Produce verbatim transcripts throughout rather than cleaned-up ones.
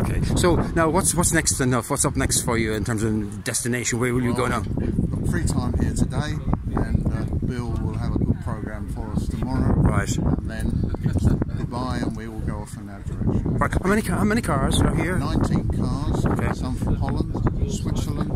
Okay. So now, what's what's next enough? What's up next for you in terms of destination? Where will you well, go now? We've got free time here today, and uh, Bill will have a good program for us tomorrow. Right. And then it's goodbye, and we will go off in that direction. Right. How many how many cars are here? Nineteen cars. Okay. Some from Holland, Switzerland,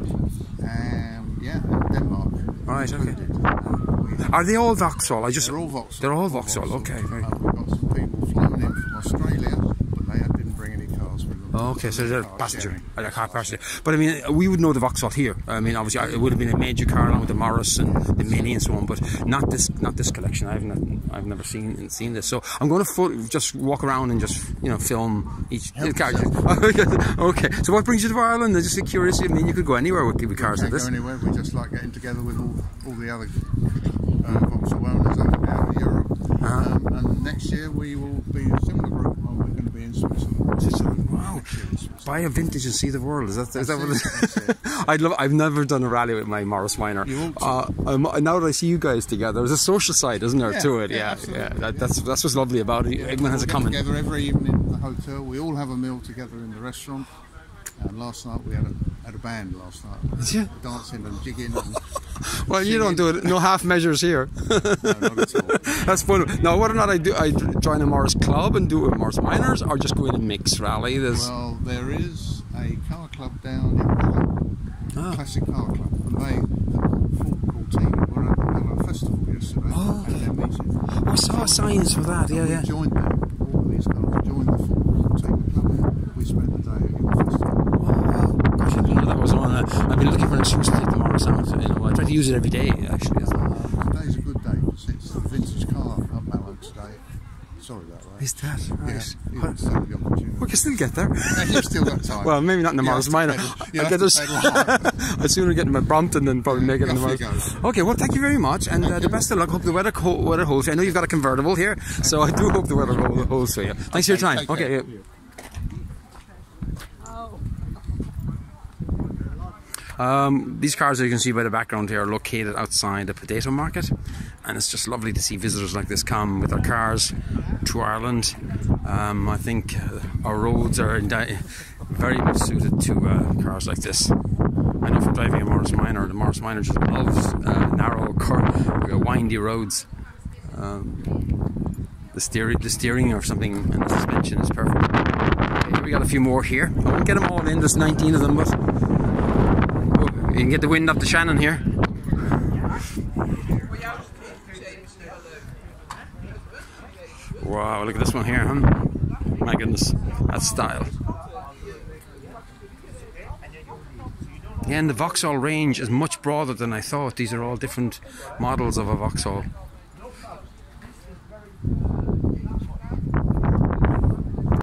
and yeah, and Denmark. Right. Okay. Uh, Are they all Vauxhall? I just They're all Vauxhall. They're all Vauxhall. Vauxhall. Okay. Very Uh, we've got some people flown in from Australia, but they didn't bring any cars with them. Oh, okay, so they're Car passenger, sharing. uh, car passenger. But I mean, we would know the Vauxhall here. I mean, obviously, it would have been a major car along with the Morris and the Mini and so on, but not this, not this collection. I've not, I've never seen seen this. So I'm going to full, just walk around and just you know film each car. Okay. So what brings you to Ireland? I'm just curious. I mean, you could go anywhere with, with cars We like can't this. go anywhere. We just like getting together with all, all the other uh, Vauxhall owners over there in Europe. Uh-huh. Um, and next year we will be a similar group, and we're going to be in Switzerland. Switzerland. Wow. Next year in Switzerland. Buy a vintage and see the world. Is that, is that what it That's is? it. I'd love. I've never done a rally with my Morris Minor. You won't. Uh, um, now that I see you guys together, there's a social side, isn't there, Yeah, to it? yeah, Yeah, absolutely. yeah. That, that's that's what's lovely about it. Everyone has a We get common. together every evening in the hotel. We all have a meal together in the restaurant. And last night we had a, had a band last night. Did you? Dancing and jigging. And Well, you don't do it. No half measures here. no, not at all. That's fun. Now, whether or not I do, I join a Morris club and do a Morris Minors, or just go in a mix rally. There's Well, there is a car club down in Pelham, Ah. Classic Car Club, and they, the football team, were at a festival yesterday Oh, at their meeting. I saw signs for that. Yeah, We yeah. joined them, all of these guys joined the football team club, and we spent the day at the festival. Wow. Gosh, I didn't know that was on. Uh, I've been looking for an excuse to take the Morris out. You know, I try to use it every day. Actually, isn't it? Uh, today's a good day because it's the vintage car up Mallow today. Sorry about that. Is that right? Yeah, you can still have the opportunity. We can still get there. You've still got time. Well, maybe not in the You Morris have to Minor. pedal- you I'll have get to this. pedal hard. I'd sooner get in my Brompton than probably make it in the Off you Morris. go. Okay, well, thank you very much, and uh, the best of luck. Hope the weather co weather holds. I know you've got a convertible here, so I do hope the weather hold- holds for you. Thanks for your time. take care. Okay. Yeah. Um, these cars, as you can see by the background here, are located outside the potato market, and it's just lovely to see visitors like this come with their cars to Ireland. Um, I think uh, our roads are very much suited to uh, cars like this. I know from driving a Morris Minor, the Morris Minor just loves uh, narrow, cur windy roads. Um, the steering, the steering or something, and the suspension is perfect. Okay, we got a few more here. I won't get them all in. There's nineteen of them, but you can get the wind up the Shannon here. Wow, look at this one here, huh? My goodness, that's style. Again, the Vauxhall range is much broader than I thought. These are all different models of a Vauxhall.